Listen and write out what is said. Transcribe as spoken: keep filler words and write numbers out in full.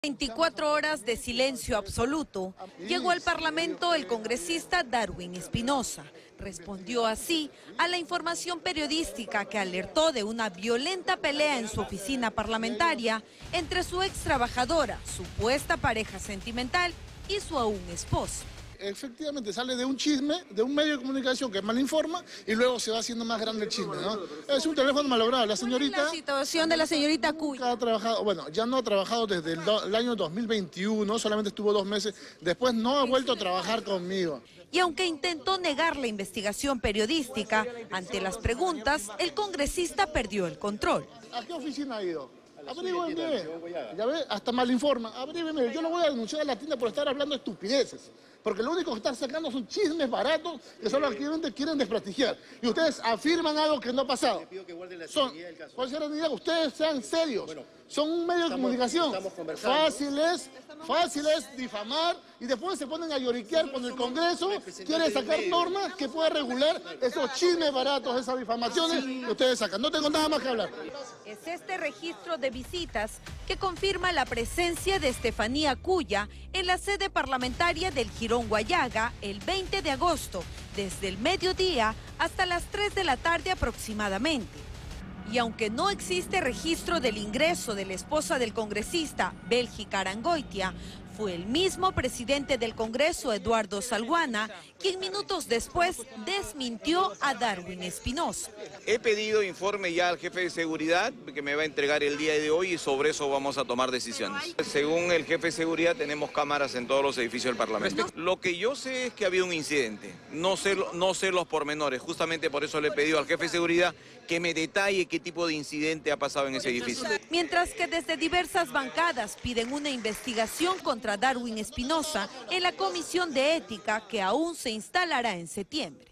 veinticuatro horas de silencio absoluto. Llegó al Parlamento el congresista Darwin Espinosa. Respondió así a la información periodística que alertó de una violenta pelea en su oficina parlamentaria entre su ex trabajadora, supuesta pareja sentimental, y su aún esposo. Efectivamente sale de un chisme, de un medio de comunicación que mal informa y luego se va haciendo más grande el chisme, ¿no? Es un teléfono malogrado. La señorita... ¿Cuál es la situación de la señorita Cuya? Ha trabajado, bueno, ya no ha trabajado desde el, do, el año dos mil veintiuno, solamente estuvo dos meses, después no ha vuelto a trabajar conmigo. Y aunque intentó negar la investigación periodística, ante las preguntas, el congresista perdió el control. ¿A qué oficina ha ido? Averígüeme, ya ve, hasta mal informa. Averígüeme, yo no voy a denunciar a la tienda por estar hablando estupideces. Porque lo único que están sacando son chismes baratos que solo actualmente quieren desprestigiar. Y ustedes afirman algo que no ha pasado. Son, por serenidad, ustedes sean serios. Son un medio de comunicación. Fácil es, fácil es difamar y después se ponen a lloriquear cuando el Congreso quiere sacar normas que puedan regular esos chismes baratos, esas difamaciones que ustedes sacan. No tengo nada más que hablar. Es este registro de visitas que confirma la presencia de Estefanía Cuya en la sede parlamentaria del Jirón Guayaga el veinte de agosto, desde el mediodía hasta las tres de la tarde aproximadamente. Y aunque no existe registro del ingreso de la esposa del congresista, Bélgica Arangoitia, fue el mismo presidente del Congreso, Eduardo Salguana, quien minutos después desmintió a Darwin Espinosa. He pedido informe ya al jefe de seguridad que me va a entregar el día de hoy y sobre eso vamos a tomar decisiones. Según el jefe de seguridad tenemos cámaras en todos los edificios del Parlamento. Lo que yo sé es que había un incidente, no sé, no sé los pormenores, justamente por eso le he pedido al jefe de seguridad que me detalle qué tipo de incidente ha pasado en ese edificio. Mientras que desde diversas bancadas piden una investigación contra Darwin Espinosa en la Comisión de Ética que aún se instalará en septiembre.